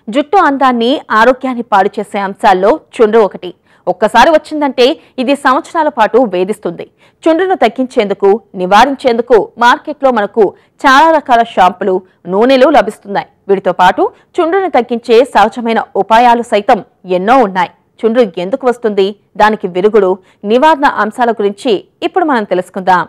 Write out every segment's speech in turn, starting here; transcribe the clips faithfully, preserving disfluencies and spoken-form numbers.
జుట్టు అందాన్ని ఆరోగ్యాన్ని పాడు చేసే అంశాల్లో చుండ్రు ఒకటి. ఒక్కసారి వచ్చిందంటే ఇది సంవత్సరాల పాటు వేధిస్తుంది. చుండ్రును తగ్గించేందుకు, నివారించేందుకు మార్కెట్లో మనకు చాలా రకాల షాంపులు, నూనెలు లభిస్తున్నాయి. వీటితో పాటు చుండ్రును తగ్గించే సహజమైన ఉపాయాలు సైతం ఎన్నో ఉన్నాయి. చుండ్రు ఎందుకు వస్తుంది, దానికి విరుగుడు, నివారణ అంశాల గురించి ఇప్పుడు మనం తెలుసుకుందాం.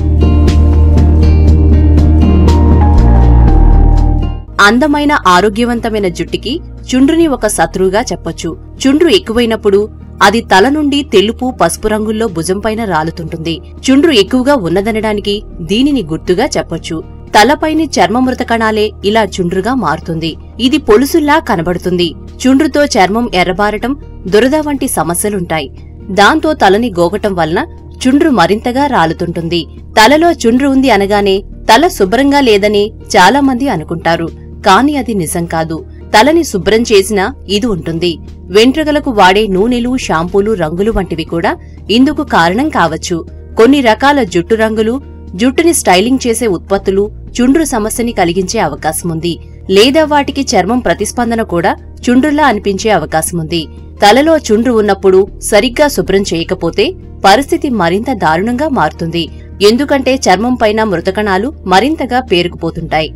అందమైన ఆరోగ్యవంతమైన జుట్టుకి చుండ్రుని ఒక శత్రువుగా చెప్పొచ్చు. చుండ్రు ఎక్కువైనప్పుడు అది తల నుండి తెలుపు, పసుపు రంగుల్లో భుజంపైన రాలుతుంటుంది. చుండ్రు ఎక్కువగా ఉన్నదనడానికి దీనిని గుర్తుగా చెప్పొచ్చు. తలపైని చర్మ మృత కణాలే ఇలా చుండ్రుగా మారుతుంది. ఇది పొలుసుల్లా కనబడుతుంది. చుండ్రుతో చర్మం ఎర్రబారటం, దురద వంటి సమస్యలుంటాయి. దాంతో తలని గోగటం వలన చుండ్రు మరింతగా రాలుతుంటుంది. తలలో చుండ్రు ఉంది అనగానే తల శుభ్రంగా లేదని చాలా మంది అనుకుంటారు. కాని అది నిజం కాదు. తలని శుభ్రం చేసినా ఇది ఉంటుంది. వెంట్రుకలకు వాడే నూనెలు, షాంపూలు, రంగులు వంటివి కూడా ఇందుకు కారణం కావచ్చు. కొన్ని రకాల జుట్టు రంగులు, జుట్టుని స్టైలింగ్ చేసే ఉత్పత్తులు చుండ్రు సమస్యని కలిగించే అవకాశముంది. లేదా వాటికి చర్మం ప్రతిస్పందన కూడా చుండ్రులా అనిపించే అవకాశముంది. తలలో చుండ్రు ఉన్నప్పుడు సరిగ్గా శుభ్రం చేయకపోతే పరిస్థితి మరింత దారుణంగా మారుతుంది. ఎందుకంటే చర్మం పైన మృతకణాలు మరింతగా పేరుకుపోతుంటాయి.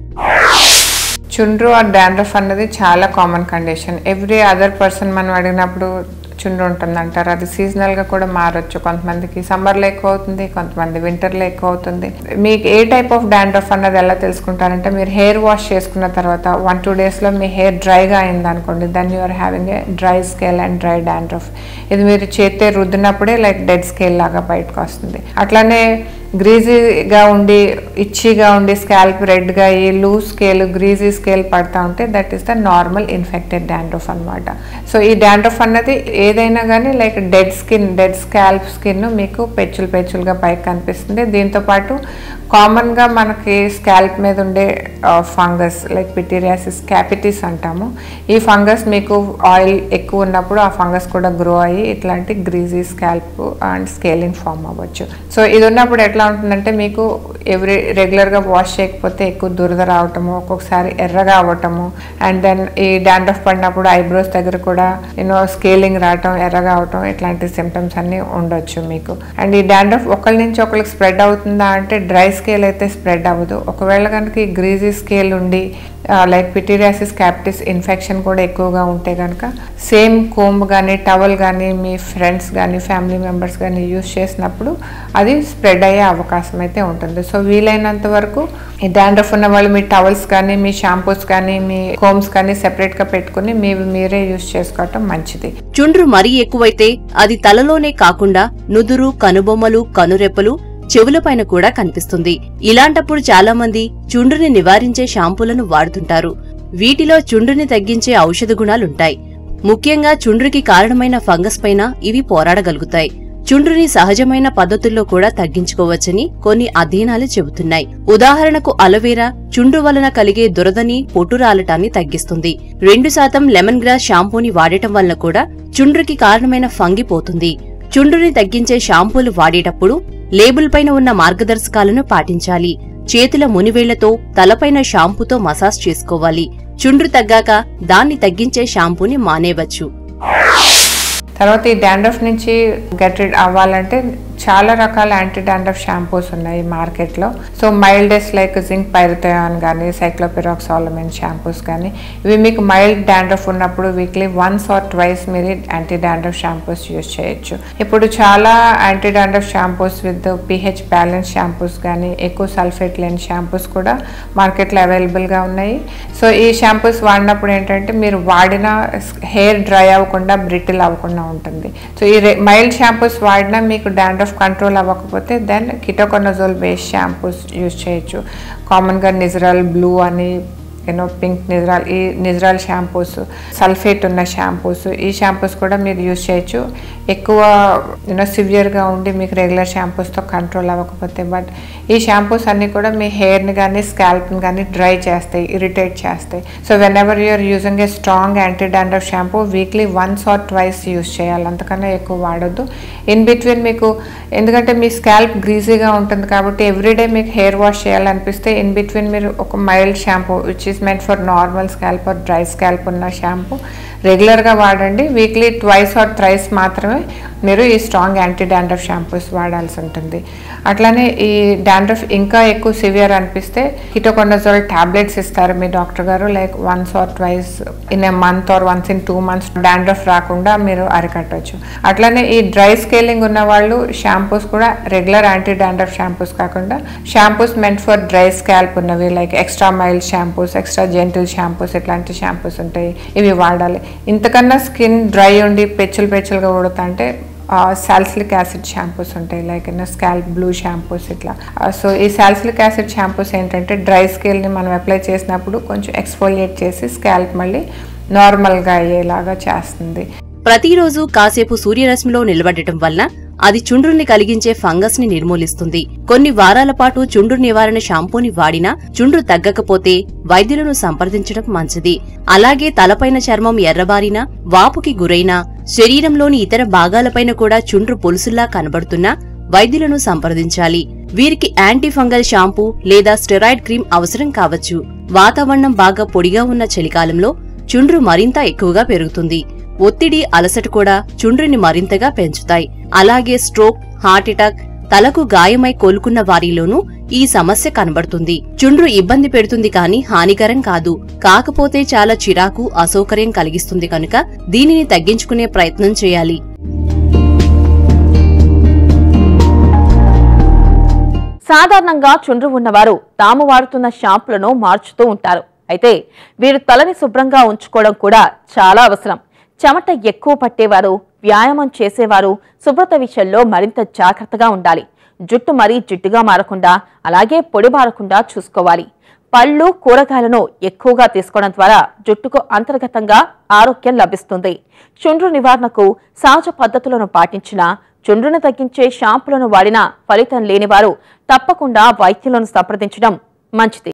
చుండ్రు ఆర్ డాండ్రఫ్ అన్నది చాలా common condition. Every other person మనం అడిగినప్పుడు చుండ్రు ఉంటుంది అంటారు. అది సీజనల్గా కూడా మారొచ్చు. కొంతమందికి సమ్మర్లో ఎక్కువ అవుతుంది, కొంతమంది వింటర్లో ఎక్కువ అవుతుంది. మీకు ఏ టైప్ ఆఫ్ డాండ్రఫ్ అన్నది ఎలా తెలుసుకుంటారంటే, మీరు హెయిర్ వాష్ చేసుకున్న తర్వాత వన్ టూ డేస్లో మీ హెయిర్ డ్రైగా అయింది అనుకోండి, then you are having a dry scale and dry dandruff. ఇది మీరు చేతే రుద్దినప్పుడే లైక్ డెడ్ స్కేల్ లాగా బయటకు వస్తుంది. అట్లానే గ్రీజీగా ఉండి, ఇచ్చిగా ఉండి, స్కాల్ప్ రెడ్గా అయ్యి, లూజ్ స్కేల్, గ్రీజీ స్కేల్ పడతా ఉంటే that is the normal infected dandruff అనమాట. సో ఈ డాండ్రఫ్ అన్నది ఏదైనా కానీ like dead skin, dead scalp skin మీకు పెచ్చులు పెచ్చులుగా పైకి కనిపిస్తుంది. దీంతోపాటు కామన్గా మనకి స్కాల్ప్ మీద ఉండే ఫంగస్ లైక్ పిటీరియాసిస్ క్యాపిటిస్ అంటాము. ఈ ఫంగస్ మీకు ఆయిల్ ఎక్కువ ఉన్నప్పుడు ఆ ఫంగస్ కూడా గ్రో అయ్యి ఇట్లాంటి greasy scalp and scaling form అవ్వచ్చు. సో ఇది ఉన్నప్పుడు ఎట్లా ఉంటుందంటే, మీకు ఎవ్రీ రెగ్యులర్గా వాష్ చేయకపోతే ఎక్కువ దురద రావటము, ఒక్కొక్కసారి ఎర్రగా అవ్వటము, అండ్ దెన్ ఈ డాండ్రఫ్ పడినప్పుడు ఐబ్రోస్ దగ్గర కూడా యూనో స్కేలింగ్ రావటం, ఎర్రగా అవటం, ఇట్లాంటి సిమ్టమ్స్ అన్నీ ఉండొచ్చు మీకు. అండ్ ఈ డాండ్రఫ్ ఒకళ్ళ నుంచి ఒకరికి స్ప్రెడ్ అవుతుందా అంటే డ్రై స్కేల్ అయితే స్ప్రెడ్ అవ్వదు. ఒకవేళ కనుక ఈ గ్రీజీ స్కేల్ ఉండి లైక్ పిటీరియాసిస్ క్యాపిటిస్ ఇన్ఫెక్షన్ కూడా ఎక్కువగా ఉంటే కనుక సేమ్ కోంబ్ కానీ టవల్ కానీ మీ ఫ్రెండ్స్ కానీ ఫ్యామిలీ మెంబర్స్ కానీ యూజ్ చేసినప్పుడు అది స్ప్రెడ్ అయ్యే అవకాశం అయితే ఉంటుంది. సో వీలైనంత వరకు ఈ డాండ్రఫ్ ఉన్న వాళ్ళు మీ టవల్స్ కానీ, మీ షాంపూస్ కానీ, మీ కోమ్స్ కానీ సెపరేట్గా పెట్టుకుని మీవి మీరే యూజ్ చేసుకోవటం మంచిది. చుండ్రు మరీ ఎక్కువైతే అది తలలోనే కాకుండా నుదురు, కనుబొమ్మలు, కనురెప్పలు, చెవులపైన కూడా కనిపిస్తుంది. ఇలాంటప్పుడు చాలా మంది చుండ్రుని నివారించే షాంపూలను వాడుతుంటారు. వీటిలో చుండ్రుని తగ్గించే ఔషధ గుణాలుంటాయి. ముఖ్యంగా చుండ్రుకి కారణమైన ఫంగస్ పైన ఇవి పోరాడగలుగుతాయి. చుండ్రుని సహజమైన పద్ధతుల్లో కూడా తగ్గించుకోవచ్చని కొన్ని అధ్యయనాలు చెబుతున్నాయి. ఉదాహరణకు అలోవెరా చుండ్రు వలన కలిగే దురదని, పొట్టు రాలటాన్ని తగ్గిస్తుంది. రెండు శాతం లెమన్ గ్రాస్ షాంపూని వాడటం వలన కూడా చుండ్రుకి కారణమైన ఫంగి పోతుంది. చుండ్రుని తగ్గించే షాంపూలు వాడేటప్పుడు లేబుల్ పైన ఉన్న మార్గదర్శకాలను పాటించాలి. చేతుల మునివేళ్లతో తలపైన షాంపూతో మసాజ్ చేసుకోవాలి. చుండ్రు తగ్గాక దాన్ని తగ్గించే షాంపూని మానేవచ్చు. తర్వాత ఈ డాండ్రఫ్ నుంచి గెట్ రిడ్ అవ్వాలంటే చాలా రకాల యాంటీ డాండ్రఫ్ షాంపూస్ ఉన్నాయి మార్కెట్లో. So mildest like zinc pyrithione కానీ, సైక్లోపిరాక్సాలమిన్ షాంపూస్ కానీ, ఇవి మీకు మైల్డ్ డాండ్రఫ్ ఉన్నప్పుడు వీక్లీ వన్స్ ఆర్ ట్వైస్ మీరు యాంటీ డాండ్రఫ్ షాంపూస్ యూజ్ చేయొచ్చు. ఇప్పుడు చాలా anti dandruff shampoos with pH balance shampoos కానీ, ఎక్కువ సల్ఫేట్ లేని షాంపూస్ కూడా మార్కెట్లో అవైలబుల్గా ఉన్నాయి. సో ఈ షాంపూస్ వాడినప్పుడు ఏంటంటే మీరు వాడిన హెయిర్ డ్రై అవ్వకుండా, బ్రిటిల్ అవ్వకుండా ఉంటుంది. సో ఈ మైల్డ్ షాంపూస్ వాడినా మీకు డాండ్రఫ్ కంట్రోల్ అవ్వకపోతే then ketoconazole based shampoos use చేయొచ్చు. కామన్గా నిజరల్ బ్లూ అని, యూనో పింక్ నిజరాల్, ఈ నిజరాల్ షాంపూస్, సల్ఫేట్ ఉన్న షాంపూస్, ఈ షాంపూస్ కూడా మీరు యూజ్ చేయొచ్చు. ఎక్కువ యూనో సివియర్గా ఉండి మీకు రెగ్యులర్ షాంపూస్తో కంట్రోల్ అవ్వకపోతే. బట్ ఈ షాంపూస్ అన్నీ కూడా మీ హెయిర్ని కానీ, స్కాల్ప్ని కానీ డ్రై చేస్తాయి, ఇరిటేట్ చేస్తాయి. So whenever you're using a strong anti dandruff shampoo weekly once or twice use చేయాలి, అంతకన్నా ఎక్కువ వాడొద్దు. ఇన్ బిట్వీన్ మీకు, ఎందుకంటే మీ స్కాల్ప్ గ్రీజీగా ఉంటుంది కాబట్టి ఎవ్రీడే మీకు హెయిర్ వాష్ చేయాలనిపిస్తే ఇన్ బిట్వీన్ మీరు ఒక mild shampoo which is is meant for normal scalp or dry scalp ఉన్న షాంపూ రెగ్యులర్గా వాడండి. వీక్లీ ట్వైస్ ఆర్ థ్రైస్ మాత్రమే మీరు ఈ స్ట్రాంగ్ యాంటీ డాండ్రఫ్ షాంపూస్ వాడాల్సి ఉంటుంది. అట్లానే ఈ డాండ్రఫ్ ఇంకా ఎక్కువ సివియర్ అనిపిస్తే కిటోకొనజోల్ టాబ్లెట్స్ ఇస్తారు మీ డాక్టర్ గారు. Like once or twice in a month or once in two months dandruff రాకుండా మీరు అరికట్టవచ్చు. అట్లానే ఈ డ్రై స్కేలింగ్ ఉన్న వాళ్ళు షాంపూస్ కూడా రెగ్యులర్ యాంటీ డాండ్రఫ్ షాంపూస్ కాకుండా shampoos meant for dry scalp ఉన్నవి like extra mild shampoos, extra gentle shampoos ఇట్లాంటి షాంపూస్ ఉంటాయి, ఇవి వాడాలి. ఇంతకన్నా స్కిన్ డ్రై ఉండి పెచ్చులు పెచ్చులుగా ఉడుతా అంటే సాల్సిలిక్ యాసిడ్ షాంపూస్ ఉంటాయి లైక్ స్కాల్ప్ బ్లూ షాంపూస్ ఇట్లా. సో ఈ సాల్సిలిక్ యాసిడ్ షాంపూస్ ఏంటంటే డ్రై స్కేల్ని మనం అప్లై చేసినప్పుడు కొంచెం ఎక్స్ఫోలియేట్ చేసి స్కాల్ప్ మళ్ళీ నార్మల్గా అయ్యేలాగా చేస్తుంది. ప్రతిరోజు కాసేపు సూర్యరశ్మిలో నిలబడటం వల్ల అది చుండ్రుని కలిగించే ఫంగస్ ని నిర్మూలిస్తుంది. కొన్ని వారాల పాటు చుండ్రు నివారణ షాంపూని వాడినా చుండ్రు తగ్గకపోతే వైద్యులను సంప్రదించడం మంచిది. అలాగే తలపైన చర్మం ఎర్రబారినా, వాపుకి గురైనా, శరీరంలోని ఇతర భాగాలపైన కూడా చుండ్రు పొలుసుల్లా కనబడుతున్నా వైద్యులను సంప్రదించాలి. వీరికి యాంటీ ఫంగల్ షాంపూ లేదా స్టెరాయిడ్ క్రీమ్ అవసరం కావచ్చు. వాతావరణం బాగా పొడిగా ఉన్న చలికాలంలో చుండ్రు మరింత ఎక్కువగా పెరుగుతుంది. ఒత్తిడి, అలసట కూడా చుండ్రుని మరింతగా పెంచుతాయి. అలాగే స్ట్రోక్, హార్ట్ అటాక్, తలకు గాయమై కోలుకున్న వారిలోనూ ఈ సమస్య కనబడుతుంది. చుండ్రు ఇబ్బంది పెడుతుంది కానీ హానికరం కాదు. కాకపోతే చాలా చిరాకు, అసౌకర్యం కలిగిస్తుంది కనుక దీనిని తగ్గించుకునే ప్రయత్నం చేయాలి. సాధారణంగా చుండ్రు ఉన్నవారు తాము వాడుతున్న షాంపులను మార్చుతూ ఉంటారు. అయితే వీరు తలని శుభ్రంగా ఉంచుకోవడం కూడా చాలా అవసరం. చెమట ఎక్కువ పట్టేవారు, వ్యాయామం చేసేవారు శుభ్రత విషయంలో మరింత జాగ్రత్తగా ఉండాలి. జుట్టు మరీ జిడ్డుగా మారకుండా, అలాగే పొడి మారకుండా చూసుకోవాలి. పళ్ళు, కూరగాయలను ఎక్కువగా తీసుకోవడం ద్వారా జుట్టుకు అంతర్గతంగా ఆరోగ్యం లభిస్తుంది. చుండ్రు నివారణకు సహజ పద్ధతులను పాటించినా, చుండ్రును తగ్గించే షాంపులను వాడినా ఫలితం లేనివారు తప్పకుండా వైద్యులను సంప్రదించడం మంచిది.